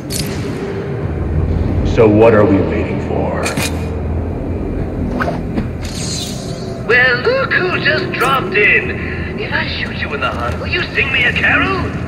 So what are we waiting for? Well, look who just dropped in. If I shoot you in the heart, will you sing me a carol?